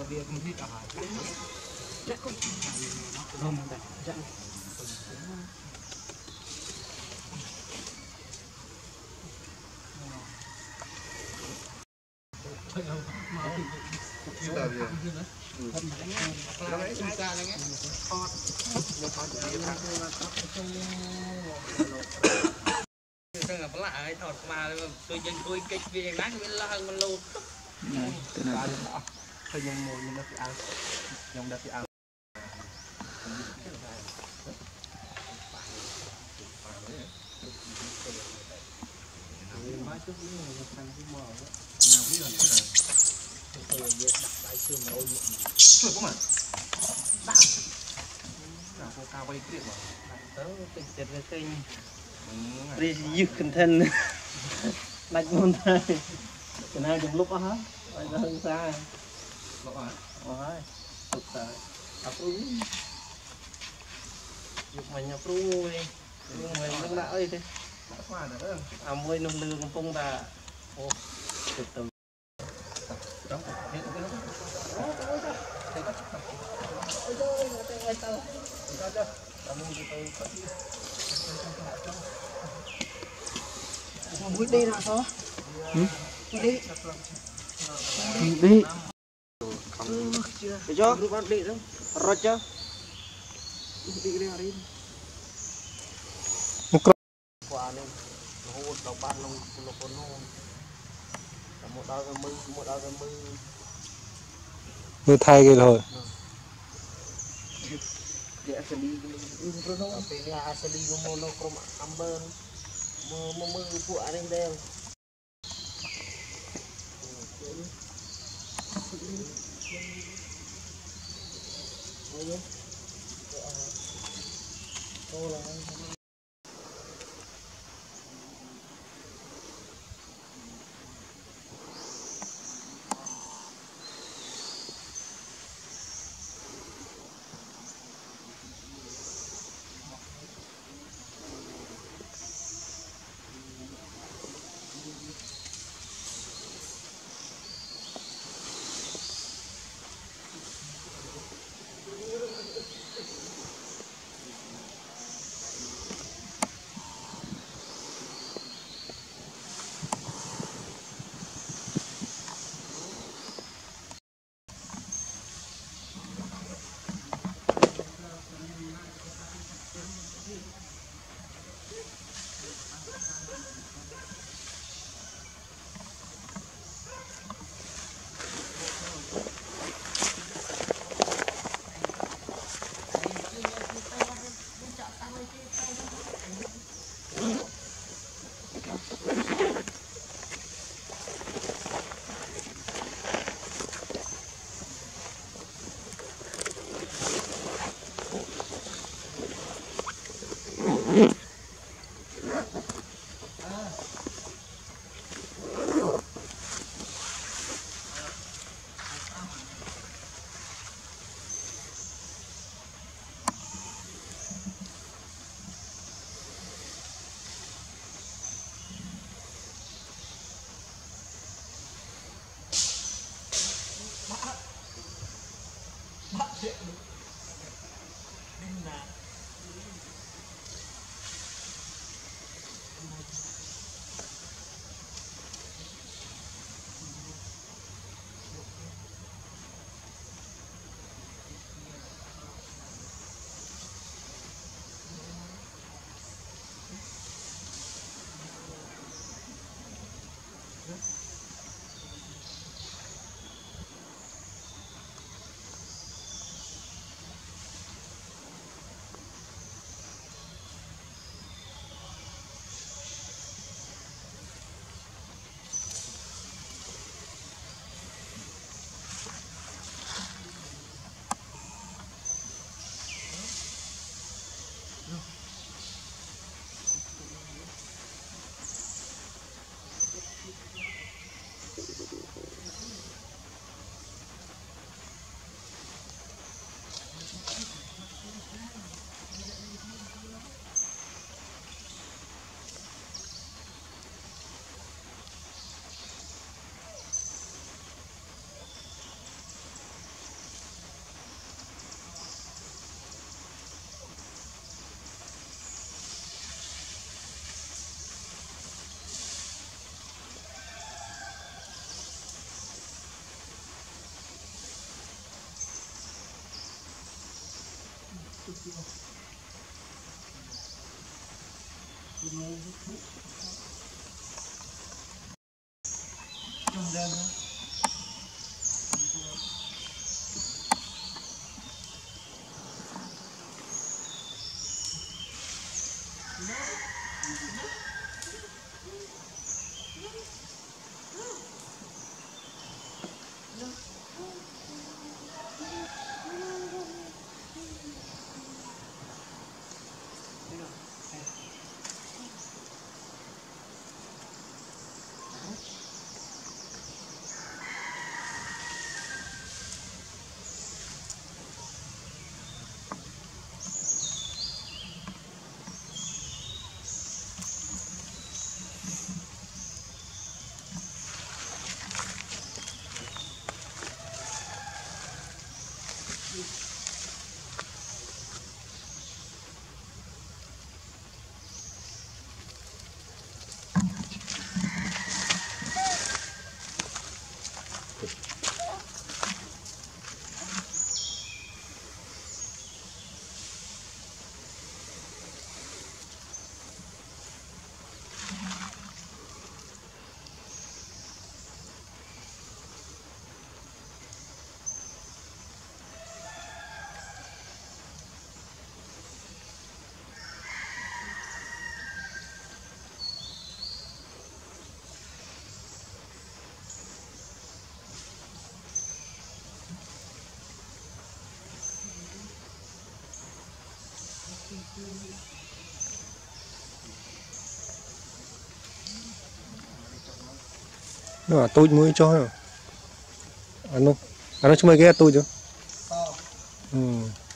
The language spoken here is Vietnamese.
lại thọt mà tôi dân tôi kịch về nát bên la mình lâu thôi dùng mồi nhưng nó phải ăn dùng đã phải ăn cao quay kia mà tớ tình tiết cái kênh đi dứt cẩn thận đánh môn thay cái này trong lúc đó hết bây giờ hơn xa rồi thực sự áp ứng dục mình áp ứng đi mình nó đã ơi thế môi nông lương công phong ta từ từ Bụi đi nào sao? Đi. đi Để cho bạn đi đó. Rồi cho. Đi đi đi. Quả này nó hút đầu ban nó còn nó một đao cái mưa mưa thay cái rồi dia asli nó pe asli nó monochrome amber mưa phụ anh đây nó tôi mới cho nó chui cái tôi chứ. Ừ.